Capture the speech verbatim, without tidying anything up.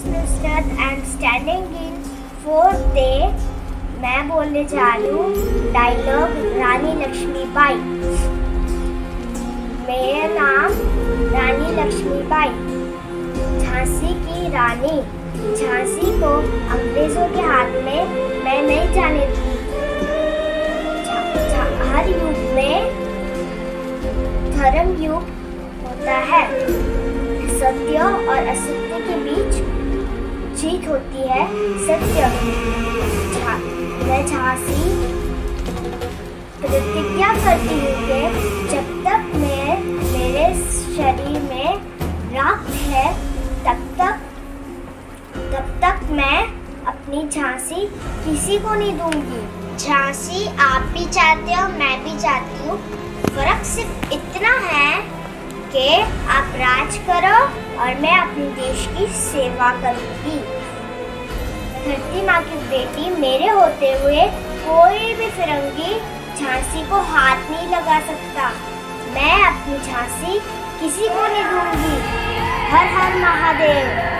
Mister I am standing in fourth day. मैं बोलने जा रही हूँ डायलॉग रानी लक्ष्मीबाई। मेरा नाम रानी लक्ष्मीबाई, झांसी की रानी। झांसी को अंग्रेजों के हाथ में मैं नहीं जाने दी। हर युग में धर्म युग होता है। सत्य और असत्य के बीच जीत होती है सत्य। मैं झांसी प्रतिज्ञा करती हूँ कि जब तक मैं मेरे शरीर में राख है तब तक तब तक मैं अपनी झांसी किसी को नहीं दूंगी। झांसी आप भी चाहते हो, मैं भी चाहती हूँ। फर्क सिर्फ इतना है कि आप राज करो और मैं अपने देश की सेवा करूँगी। धरती माँ की बेटी मेरे होते हुए कोई भी फिरंगी झांसी को हाथ नहीं लगा सकता। मैं अपनी झांसी किसी को नहीं दूंगी। हर हर महादेव।